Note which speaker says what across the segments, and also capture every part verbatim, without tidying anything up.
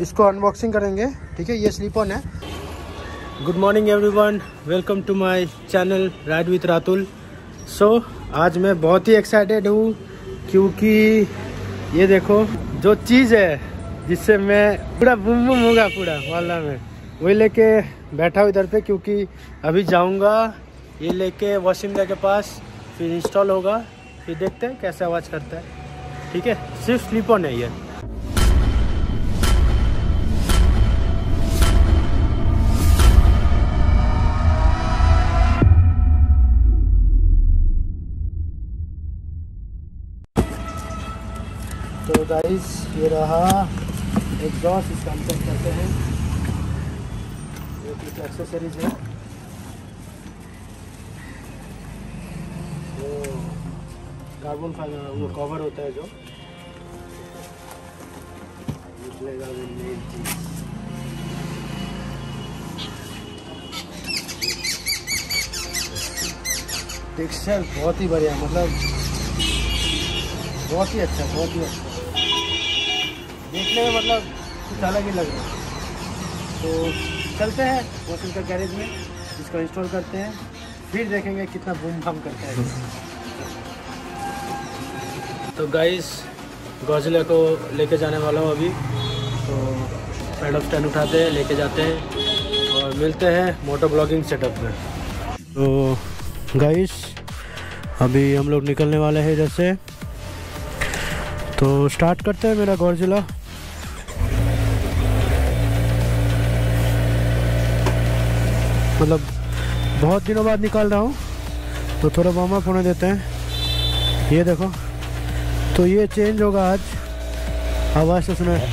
Speaker 1: इसको अनबॉक्सिंग करेंगे। ठीक है, ये स्लिप ऑन है। Good morning everyone, welcome to my channel ride with Ratul. So आज मैं बहुत ही एक्साइटेड हूँ क्योंकि ये देखो जो चीज़ है जिससे मैं पूरा बुम बुम होगा पूरा वाला में, वही लेके बैठा हूँ इधर पे, क्योंकि अभी जाऊँगा ये लेके वॉशिंग के पास, फिर इंस्टॉल होगा, फिर देखते हैं कैसे आवाज़ करता है। ठीक है, सिर्फ स्लिप ऑन है ये। तो गाइस ये रहा एग्जॉस्ट, इसका हम चेक करते हैं। ये कुछ एक्सेसरीज है, वो कार्बन फाइबर वो कवर होता है जो निकलेगा, वो मेन चीज। टेक्सचर बहुत ही बढ़िया, मतलब बहुत ही अच्छा, बहुत ही अच्छा देखने में, मतलब कुछ अलग ही लग रहा है। तो चलते हैं वॉशिंग का गैरेज में, इसको इंस्टॉल करते हैं, फिर देखेंगे कितना बूम बम करता है। तो गाइस गॉजिला को लेके जाने वाला हूँ अभी, तो पैड ऑफ स्टैंड उठाते हैं, लेके जाते हैं और मिलते हैं मोटो ब्लॉगिंग सेटअप में। तो गाइस अभी हम लोग निकलने वाले हैं इधर से, तो स्टार्ट करते हैं मेरा गॉजिला। मतलब बहुत दिनों बाद निकाल रहा हूँ तो थोड़ा वार्म अप होने देते हैं। ये देखो, तो ये चेंज होगा आज, आवाज़ से सुना,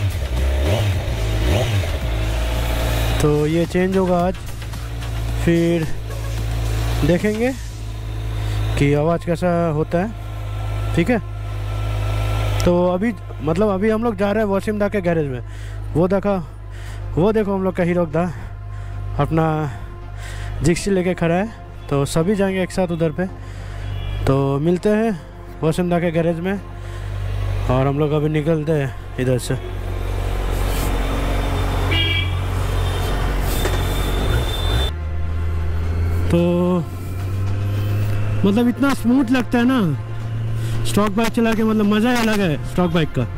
Speaker 1: तो ये चेंज होगा आज, फिर देखेंगे कि आवाज़ कैसा होता है। ठीक है, तो अभी मतलब अभी हम लोग जा रहे हैं वॉसिम दा के गैरेज में। वो देखा, वो देखो हम लोग का हीरो दा अपना जिक्सी लेके खड़ा है, तो सभी जाएंगे एक साथ उधर पे। तो मिलते हैं वॉसिम दा के गैरेज में, और हम लोग अभी निकलते हैं इधर से। तो मतलब इतना स्मूथ लगता है ना स्टॉक बाइक चला के, मतलब मज़ा ही अलग है स्टॉक बाइक का।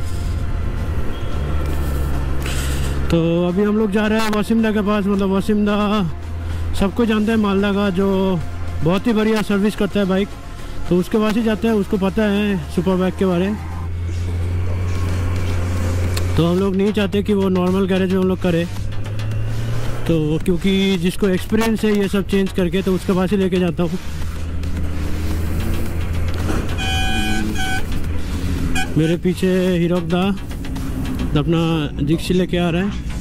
Speaker 1: तो अभी हम लोग जा रहे हैं वॉसिम दा के पास। मतलब वॉसिम दा सबको जानते हैं, मालदा का, जो बहुत ही बढ़िया सर्विस करता है बाइक, तो उसके पास ही जाते हैं, उसको पता है सुपर बाइक के बारे। तो हम लोग नहीं चाहते कि वो नॉर्मल गैरेज में हम लोग करें, तो क्योंकि जिसको एक्सपीरियंस है ये सब चेंज करके, तो उसके पास ही लेके जाता हूँ। मेरे पीछे हीरो दा अपना जिक्सी लेके आ रहा है।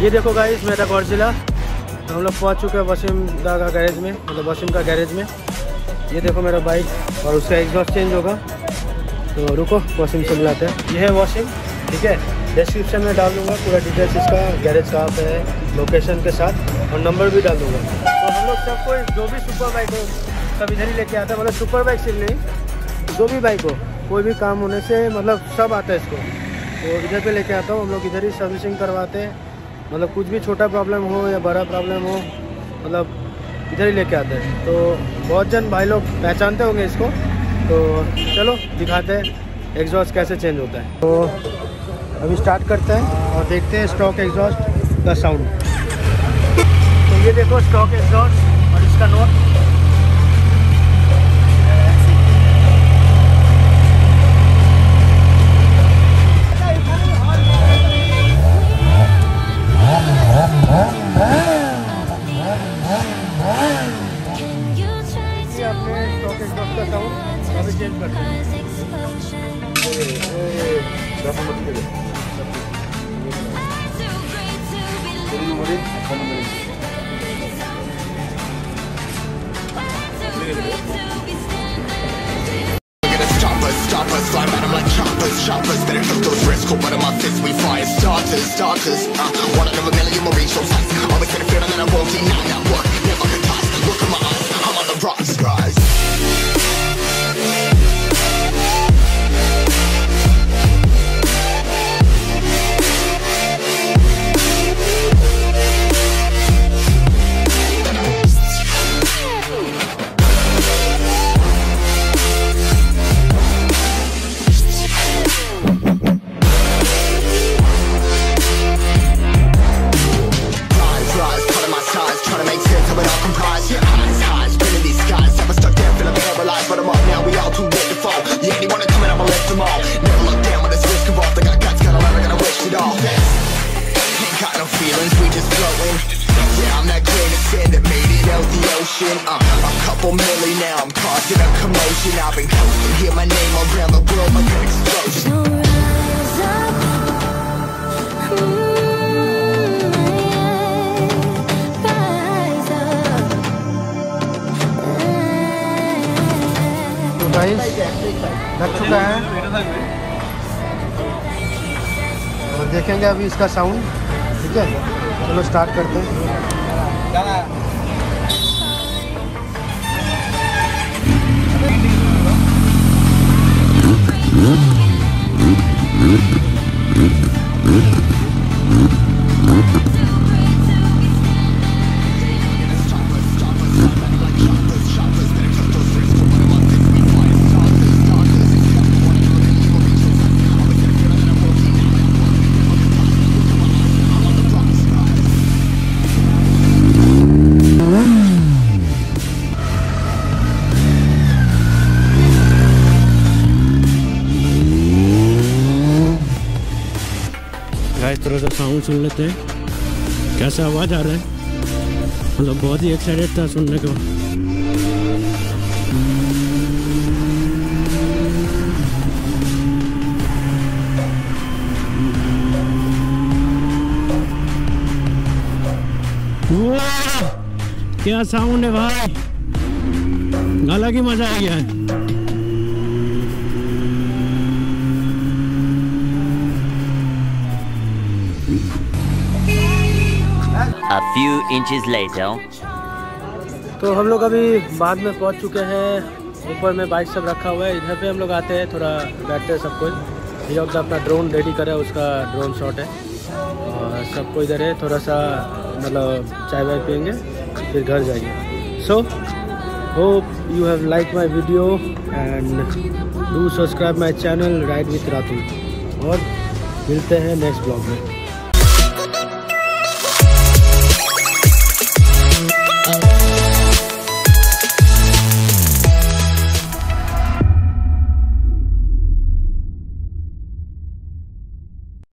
Speaker 1: ये देखो गाइस मेरा गॉडजिला। तो हम लोग पहुँच चुके हैं वसीम दा का गैरेज में, मतलब वसीम का गैरेज में। ये देखो मेरा बाइक और उसका एग्जॉस्ट चेंज होगा। तो रुको वसीम से मिलाते हैं। ये है वसीम, ठीक है। डिस्क्रिप्शन में डाल दूँगा पूरा डिटेल्स इसका, गैरेज कहाँ पे है, लोकेशन के साथ, और नंबर भी डाल दूँगा। तो हम लोग सब कोई जो भी सुपर बाइक हो सब इधर ही लेके आता है, मतलब सुपर बाइक सिर्फ नहीं, जो भी बाइक हो, कोई भी काम होने से मतलब सब आता है इसको, तो इधर पे लेके आता हूँ। हम लोग इधर ही सर्विसिंग करवाते हैं, मतलब कुछ भी छोटा प्रॉब्लम हो या बड़ा प्रॉब्लम हो, मतलब इधर ही लेके आते हैं। तो बहुत जन भाई लोग पहचानते होंगे इसको। तो चलो दिखाते हैं एग्जॉस्ट कैसे चेंज होता है। तो अभी स्टार्ट करते हैं और देखते हैं स्टॉक एग्जॉस्ट का साउंड। तो ये देखो स्टॉक एग्जॉस्ट और इसका note.
Speaker 2: Shoppers, better took those risks. Hold one of my fists, we fire starters, starters. Uh, one out of a million, we'll reach those heights. Always get a feeling that I won't deny that work. Never get tossed. Look in my eyes, I'm on the rocks, rise. Uh, a couple milli now, I'm causing a commotion. I've been coasting, hear my name around the world like an explosion. So rise up, mm, rise up.
Speaker 1: तो guys लग चुका है और देखेंगे अभी इसका sound, ठीक है। चलो स्टार्ट करते हैं। गाइस थोड़ा सा साउंड सुन लेते हैं, कैसा आवाज़ आ रहा है। मतलब बहुत ही एक्साइटेड था सुनने को। वाह क्या साउंड है भाई, अलग ही मजा आ गया है।
Speaker 3: A few inches later.
Speaker 1: तो हम लोग अभी बाद में पहुंच चुके हैं। ऊपर में बाइक सब रखा हुआ है, इधर पे हम लोग आते हैं, थोड़ा बैठते हैं सब कोई। ये अपना अपना ड्रोन रेडी करा है, उसका ड्रोन शॉट है और सबको इधर है। थोड़ा सा मतलब चाय वाय पियेंगे फिर घर जाएंगे। So hope you have like my video and do subscribe my channel ride with Ratul, और मिलते हैं नेक्स्ट ब्लॉग में।